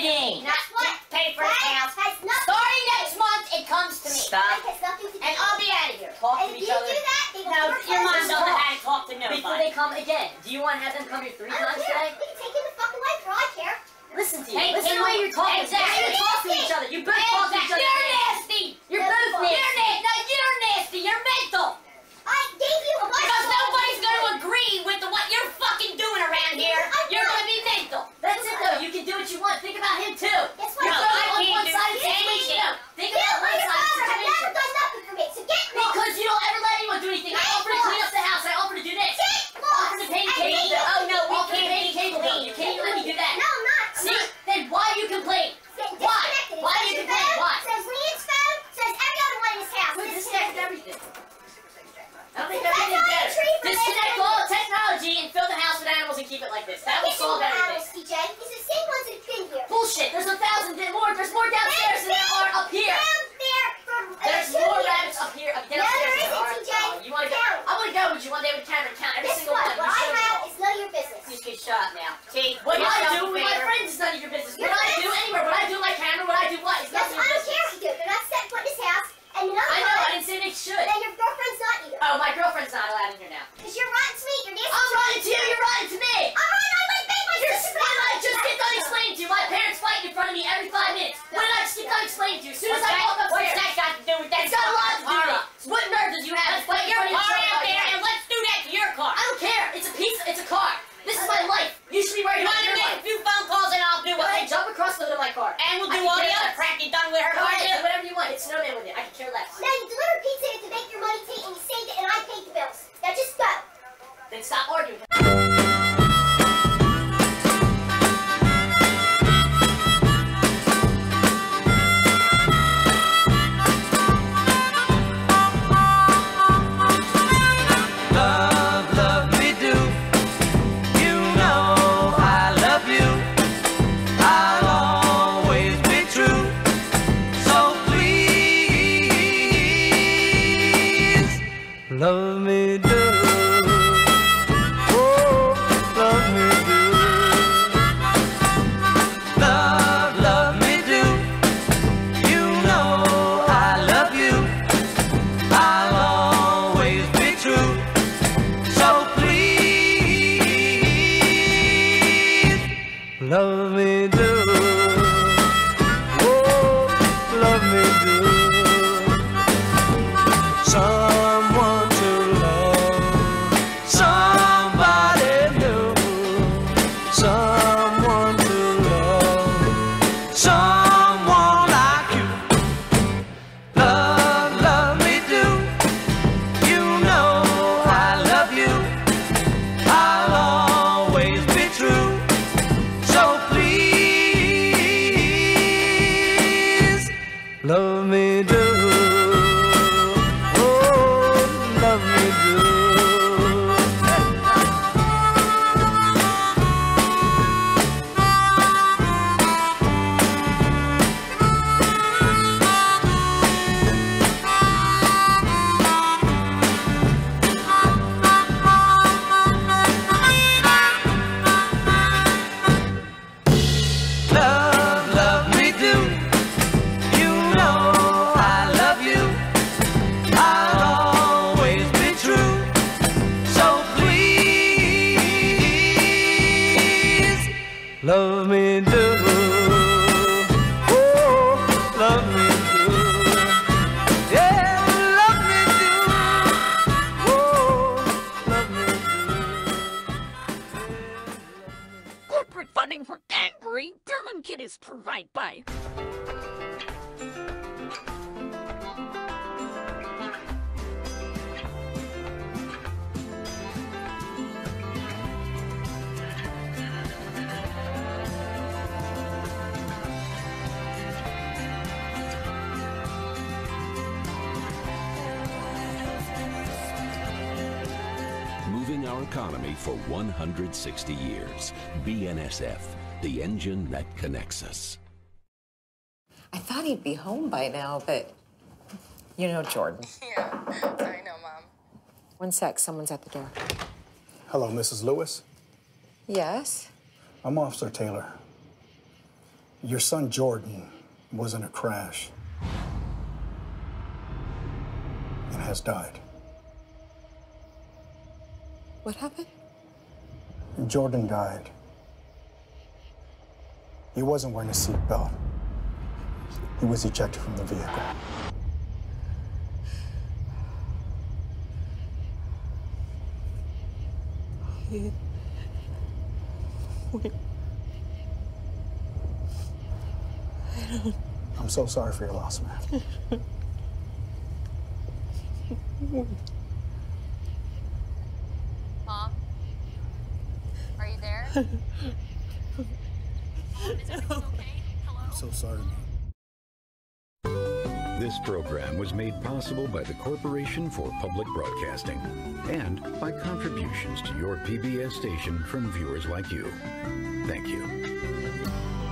kidding. Not what? Pay for the house. Starting next month, it comes to me. Stop. And I'll be out of here. Talk to each other. No, your mom doesn't know how to talk to nobody. Before they come again, do you want to have them come here 3 times today? We can take him the fuck away for all I care. Listen to you. Listen to the way you're talking. Exactly. You talk to each other. You both talk to each other. You're nasty. You're both nasty. You're nasty. You're mental. I gave you a bunch. Because nobody's going to agree with what you're fucking doing around here. You're going to be mental. That's it, though. You can do what you want. Think about him, too. Guess what? You're on one-sided situation. Think about one-sided situation. You haven't done nothing for me, so get lost. Because you don't ever let anyone do anything. I offer to clean up the house. I offer to do this. Get lost. I offer to pay the cable bill. Oh, no, we offer to pay the cable bill. You can't even let me do that. No, I'm not. See? Then why do you complain? Why? Why do you complain? Why? Says Lean's phone, says every other one in this house. We disconnect everything. I don't think That's everything's all better. the tree for Disconnect this. all the technology and fill the house with animals and keep it like this. That will solve everything. DJ. It's the same ones that have been here. Bullshit. There's 1,000 more. There's more downstairs than there are up here. Down there from There's more rabbits up here. Get No, upstairs. there isn't, TJ. You want to go? I want to go with you one day with camera and count every Guess single what? one. What You I show me have all. is none of your business. You just get shot now. See, what I do with my friends is none of your business. What I do anywhere, what I do with my camera, what I do what is none of your I don't business. care what you do. They're not set foot in this house. And another I know, I time, didn't say they should. then your girlfriend's not either. Oh, my girlfriend's not allowed in here now. Because you're rotten to me. You're nasty. I'm rotten to you, you're rotten to me. I'm rotten. I went bang my You're sister. what I just get done explaining to you. My parents fight in front of me every 5 minutes. What did I just get done explaining to you? As soon as I walk upstairs. What's that got to do with that? It's got a lot to do with it. What nerve does you have? Let's put your car out there and let's do that to your car. I don't care. It's a piece. It's a car. This is my life. You should be worried about your Make life. a few phone calls and I'll do Go it. ahead, jump across the hood of my car. And we'll I do can all the care other less. crap you done with her Go car ahead, too. do whatever you want. It's snowman with it. I can care less. Now you deliver pizza to make your money and you saved it and I paid the bills. Now just go. Then stop arguing. Love me do. You know I love you. I'll always be true. So please, love me do. Oh, love me do. Love me do. You know I love you. I'll always be true. So please, love me do. Oh, love me do. Someone to love, somebody new. Someone to love, someone like you. Love me do. You know I love you. I'll always be true. So please, love me do. Oh, love me do. Love me do. You know I love you. I'll always be true. So please, love me do. Oh, love me do. Yeah, love me do. Oh, love me do. Corporate funding for angry German kiddies provided by. Moving our economy for 160 years. BNSF, the engine that connects us. I thought he'd be home by now, but you know Jordan. Yeah, I know, Mom. One sec, someone's at the door. Hello, Mrs. Lewis. Yes? I'm Officer Taylor. Your son Jordan was in a crash and has died. What happened? Jordan died. He wasn't wearing a seatbelt. He was ejected from the vehicle. I'm so sorry for your loss, man. Mom? Are you there? Is everything okay? Hello? I'm so sorry, man. This program was made possible by the Corporation for Public Broadcasting and by contributions to your PBS station from viewers like you. Thank you.